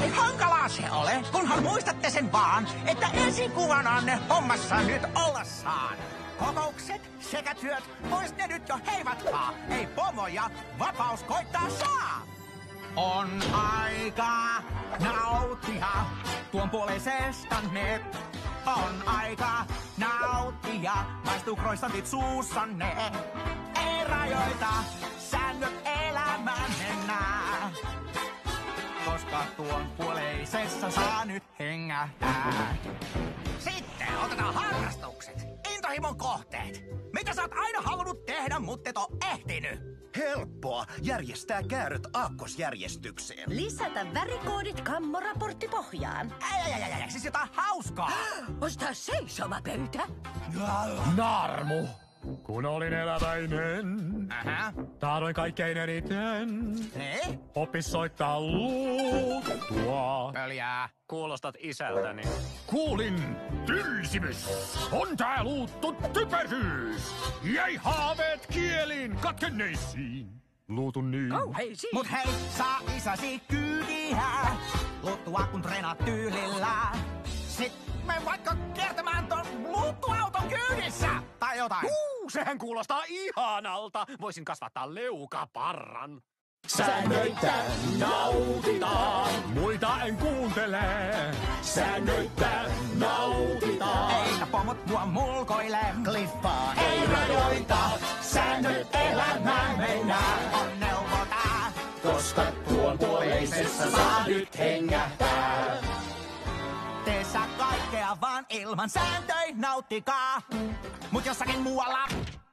Ei hankalaa se ole, kunhan muistatte sen vaan, että esikuvananne hommassa nyt ollassaan. Kokoukset sekä työt, pois ne nyt jo heivatkaa. Ei pomoja, vapaus koittaa saa. On aika nauttia tuon puoleisestanne. On aika nauttia, maistuu kroissantit suussanne. Ei rajoita, säännöt elämään mennään. Koska tuon puoleisessa saa nyt hengähtää. Sitten otetaan harrastukset, intohimon kohteet. Mitä sä oot aina halunnut tehdä, mutta et oo ehtinyt? Helppoa järjestää käyrät aakkosjärjestykseen. Lisätä värikoodit kammoraporttipohjaan. Siis jotain hauskaa. Ostaa seisomapöytä. Narmu! Kun olin eläväinen, tahdoin kaikkein eniten. Ne? Oppis soittaa luuttua. Pöljää. Kuulostat isältäni. Kuulin tylsimys, on tää luuttu typeryys. Jäi haaveet kieliin katkenneisiin. Luutun niin. Kauheisiin. Mut hei, saa isäsi kyydiä. Luuttua kun treenaat tyylillä. Sitten me vaikka kiertämään ton luuttuauton kyydissä. Tai jotain. Sehän kuulostaa ihanalta. Voisin kasvattaa leukaparran. Säännöitä nautitaan, muita en kuuntele. Säännöitä nautitaan. Eikä pomot mua mulkoile. Kliffaa Ei rajoita, säännöt elämään mennään. On neuvota. Koska tuon puoleisessa saa nyt hengähtää. Tee sä kaikkea vaan ilman sääntöi nauttikaa. Mut jossakin muualla